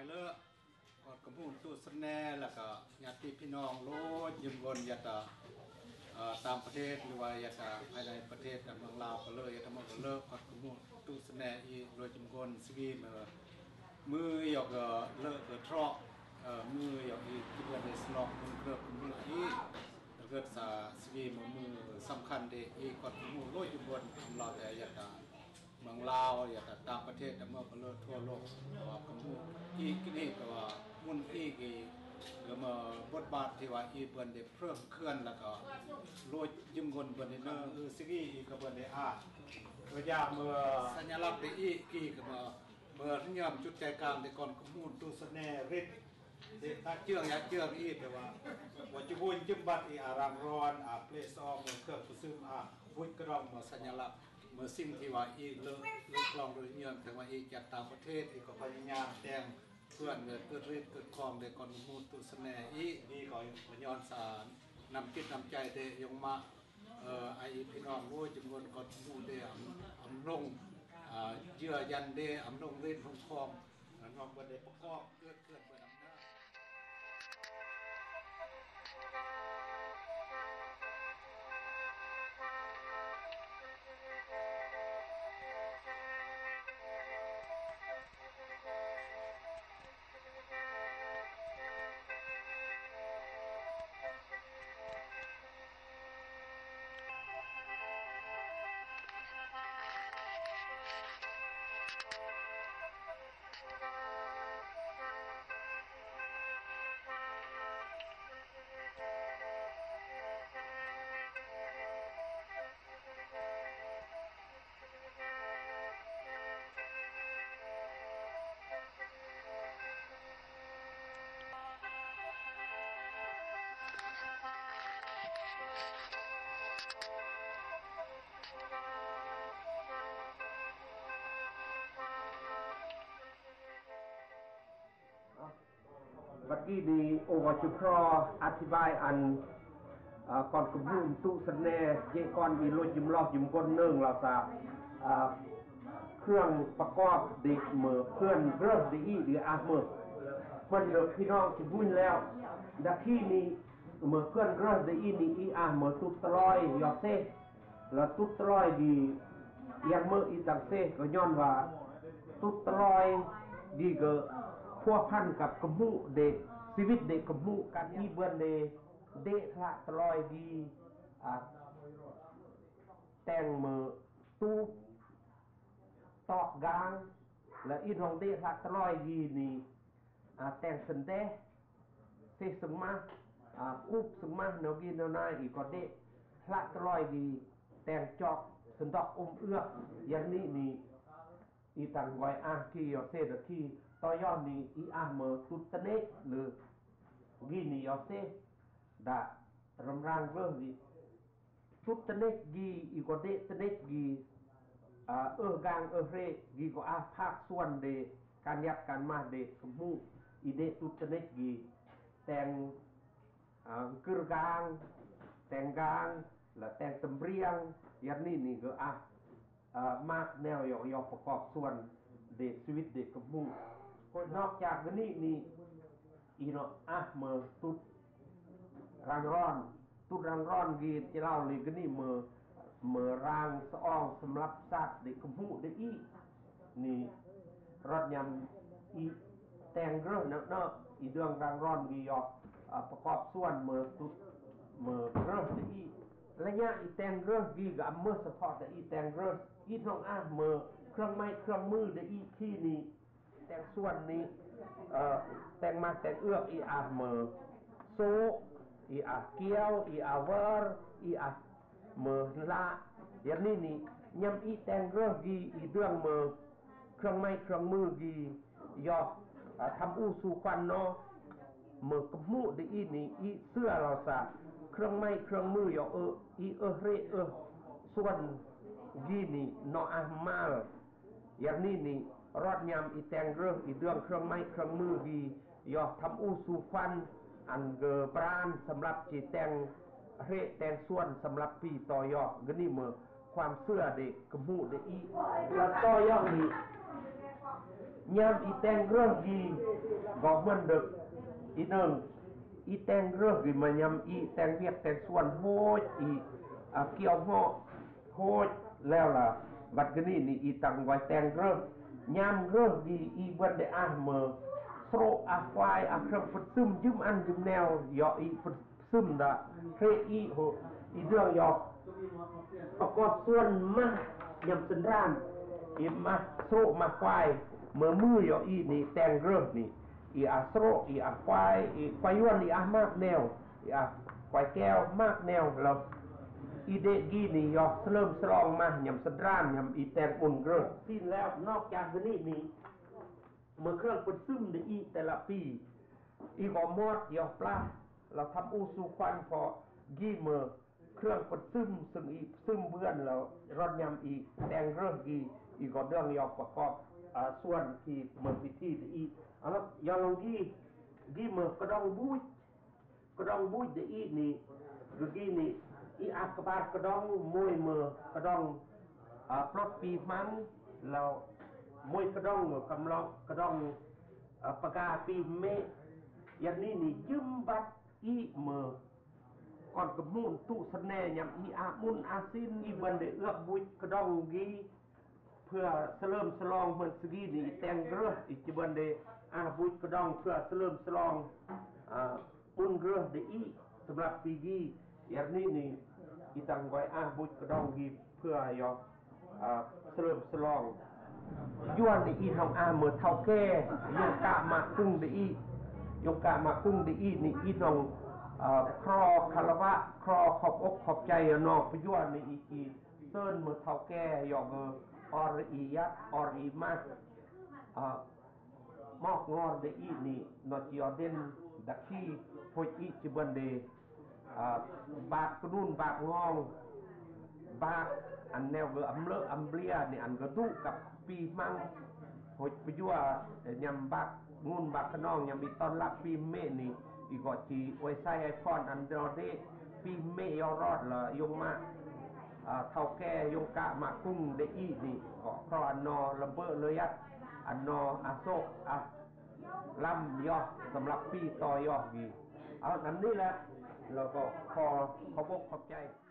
ายเลอะกอดกระพุ่งตู้สแนแล้วก็ญาติพี่น้องโลดยืมเงินยาตาตามประเทศหรือว่ายาตาภายในประเทศเมืองลาวก็เลยทั้งหมดก็เลิกกอดกระพุ่งตู้สแนอีโดยยืมเงินสวีมือหยอกเลิกทรอกมือหยอกอีที่ว่าในสนอกมือเลิกมืออีเกิดสวีมือสำคัญเด็กอีกอดกระพุ่งโลดยืมเงินเราแต่ยาตาเมืองลาวอย่างต่างประเทศแต่เมื่อก็เลิกทั่วโลกว่ากำมูอีกนี่ก็ว่ามุ่นอีกก็มาบทบาทที่ว่าอีเปิ้นได้เพิ่มเคลื่อนแล้วก็โลดยืมเงินเปิ้นเนอซิกี้อีก็เปิ้นได้ตัวอย่างเมื่อสัญลักษณ์ได้อีกี่ก็เมื่อย้ำจุดใจกลางแต่ก่อนกำมูตู้สแนริดถ้าเชื่องอยากเชื่องอีแต่ว่าจุบุญจุบัดอีอารามร้อนเพลซองเครื่องผู้ซึมวุ้ยกระดองมาสัญลักษณ์เมื่อสิ่งที่ว่าอีเลิกลองโดยเงียบแต่ว่าอีจากต่างประเทศอีก็พยายามแต่งเพื่อนเกิดฤทธิ์เกิดคลองในก่อนมูลตุสแนอีนี่ก็ย้อนสารนำจิตนำใจเดยงมาไอพี่น้องรู้จำนวนก่อนมูลเดอำลงเยื่อยันเดอำลงเล่นของคลองน้องบันเดประกอบเกิดเปิดอำนาจบัดกี้ดีโอวาจุครออธิบายอันก่อนกระบุนตู้สแนเยก่อนมีรถยืมรอบยืมก้นเนื่องเราสาเครื่องประกอบเด็กเมื่อเพื่อนเริ่มดีหรืออาเมื่อเพื่อนเลิกพี่น้องจะบุญแล้วดักที่นี้เมื่อเพื่อนเริ่มดีนี่อีอาเมื่อตุตรอยยอเซ่แล้วตุตรอยดียังเมื่ออีตังเซ่ก็ย้อนว่าตุตรอยดีก็พัวพันกับกมูเด็กชีวิตเด็กกมูการที่เบือนเดพระตลอยดีแต่งมือตูตอกกลางและอีทองเดพระตลอยดีนี่แต่งสันเดเสสงมาอุบสงมาเนกินนายอีกก็เดพระตลอยดีแต่งจอกสันดอกเอื้ออย่างนี้นี่อีตังไว้ที่ยอเซดที่ต่อยอดนี้อีเมอตุตเนกหรือกีนี่ยอเซดารำรางเรื่องนี้ตุตเนกกีอีกเดตเนกกีกางเรกีก็ภาคส่วนเดการยับการมาเดสมูอีเดตุตเนกกีแต่งกึรกางแต่งกางและแต่งตำเรียงยันนี่ก็มากแนวยอประกอบส่วนเด็กชีวิตเด็กกับมูนอกจากนี้อีโนเมื่อตุดรังร้อนกีจะเล่าเลยก็นี่เมื่อรางสะอองสำหรับสัตว์เด็กกับมูได้อีนี่รถยำอีแต่งเรื่องเนาะอีเรื่องรังร้อนกียอประกอบส่วนเมื่อตุดเมื่อเริ่มได้อีระยะอีแต่งเรื่องกีกับเมื่อสะพอแต่อีแต่งเรื่องอีท้องเมื่อเครื่องไม้เครื่องมือได้อีที่นี้แต่งส่วนนี้แต่งมาแต่งเอื้ออีเมื่อโซอีเกี้ยวอีเวอร์อีเมื่อละอย่างนี้ยำอีแต่งเรื่องกีอีเรื่องเมื่อเครื่องไม้เครื่องมือกียอทำอู้สู่ควันเนาะเมื่อกมูได้อีนี่อีเสื้อเราสะเครื่องไม้เครื่องมือยออีเรส่วนกีนี่นอมาลอย่างนี้รอดยำอีแต่งเรื่องอีเรื่องเครื่องไม้เครื่องมือกียอทำอู้สู่ควันอันเกบรานสำหรับจีแต่งเรแต่งส่วนสำหรับปีต่อยอก็นี่เมื่อความเสื้อเด็กกมูได้อีแล้วต่อยอนี่ยามอีแตงเรื่องกีก็เหมือนเดึกอีหนึ่งอีแตงเรื่องกีมายำอีแตงเวียกแตงส่วนโหดอีเกี่ยวเหาะโหดแล้วล่ะบัดกนี้นี่อีตังไว้แตงเรื่องยามเรื่องกีอีเบิ่นได้เมื่อโสรควายเครื่องฝึกซึมยืมอันยืมแนวยออีฝึกซึมดะเทอีโหอีเรื่องยอประกอบส่วนมายำสันรานอีมาโสรมาควายเมื่อมือยออีนี่แตงเรื่องนี่อีโสรอีควายอีควายย้วนอีมากแนวอีควายแก้วมากแนวแล้วอีเดกีนี่ยอเริ่มสลองมายำสันรานยำอีแตงอุ่นเรื่องสิ้นแล้วนอกจากนี้เมื่อเครื่องประซึมในอีแต่ละปีอีกอมอดยอปลาเราทำอูซูควันพอกี่เมื่อเครื่องประซึมซึ่งอีซึมเบื่อนเรารอนยำอีแดงเริ่มอีก็เรื่องยอประกอบส่วนที่เมื่อพิธีอีเอาละยอลงกี่เมื่อกระดองบุ้ยในอีนี่หรือกี่นี่อีอักบาดกระดองมวยเมื่อกระดองปลดปีมันเรามวยกระดองกำลังกระดองปากกาปีเมอย่างนี้นี่ยืมบัดอีเมื่อก่อนกระมุนตู้สแนอย่างอีมุนซินอีบันเดเอื้อบุยกระดองกีเพื่อเสริมสลองเหมือนสกีนี่แตงเรืออีกบันเดบุยกระดองเพื่อเสริมสลองมุนเรือเดอีสำหรับปีกีอย่างนี้นี่อีตังไว้บุยกระดองกีเพื่อยอเสริมสลองย้วนอีทองเมื่อเท่าแก่ยงกะมากุ้งดีนี่อีทองครอคารวะครอขอบอกขอบใจนอกพย้วนในอีเซินเมื่อเท่าแก่ยองอรอียัดอรีมากมอกงอร์ดีนี่นอจิอเดนดักขี้พอยอีจิบันเดบากกระดุนบากงองบากอันแนวอัมเลอัมเบียนี่อันกระดุกับปีมังหดไปยั่วยำบักงุนบักขนองยำมีตอนรับปีเมนี่อีกอจีไว้ใส่ไอคอนอันเดอร์เดปีเมยอรอดละยงมาเท่าแก่ยงกะมากุ้งเดอีนี่ก็ครอนนอลำเบอร์เลยอันนอโซกลำยอสำหรับปีต่อยอดีเอาอันนี้แหละเราก็ขอบกขอบใจ